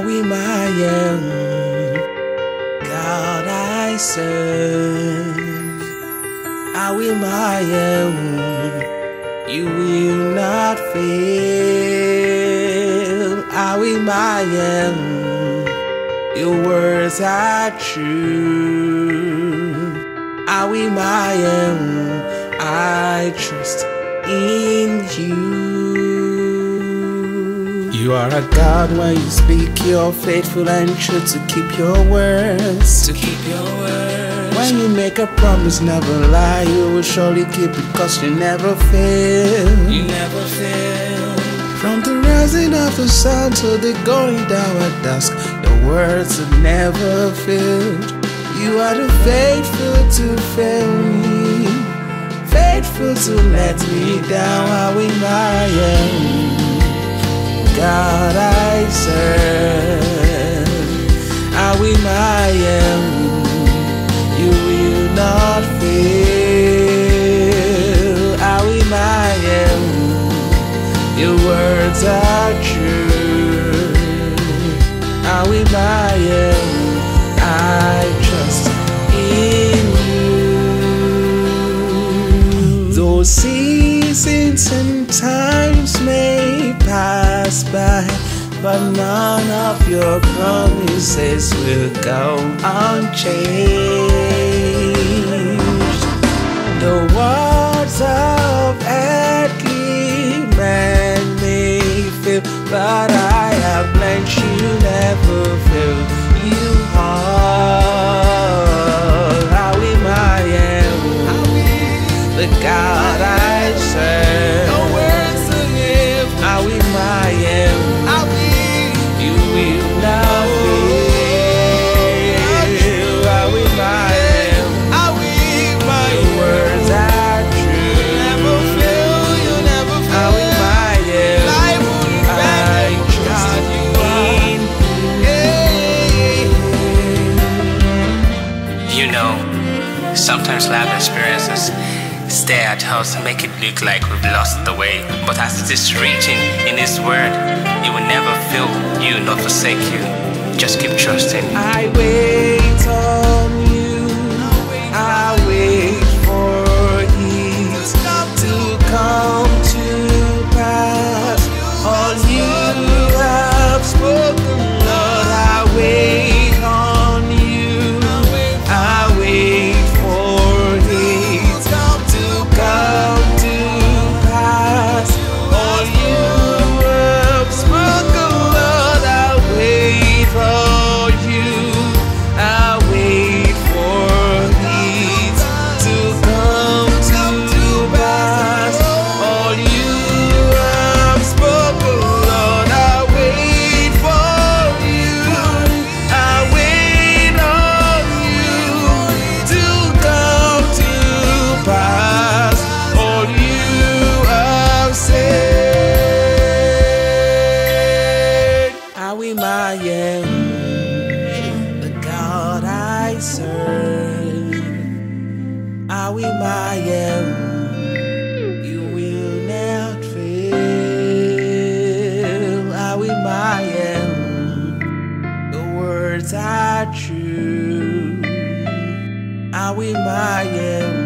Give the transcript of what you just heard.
Awimayem, God I serve. Awimayem, you will not fail. Awimayem, your words are true. Awimayem, I trust in you. You are a God when you speak, you're faithful and true to keep your words. When you make a promise, never lie, you will surely keep it, cause you never fail. From the rising of the sun to the going down at dusk, your words have never failed. You are the faithful to fail me, faithful to let me down. Awimayem, God I serve. Awimayem, you will not fail. Awimayem, your words are true. Awimayem, I trust in you. Those seasons and times may pass by, but none of your promises will go unchanged. The words of earthly men may fail, but I have learned you never fail. You are Awimayem, the God I serve. Awimayem, you will not fail. Awimayem, your words are true. Awimayem, I trust in you. You know, sometimes life experiences stare at us and make it look like we've lost the way. But as it is written in His word, He will never fail you nor forsake you. Just keep trusting. I wait on you, I wait for it to come to pass. All you have spoken, Lord, I wait on you, I wait for it to come to pass. All you have spoken, Lord, I wait for you, I wait for it to come to pass. All you have spoken, Lord, I wait for you, I wait on you to come to pass. All you have said. Awimayem, the God I serve. Awimayem, you will not fail. Awimayem, the words are true. Awimayem,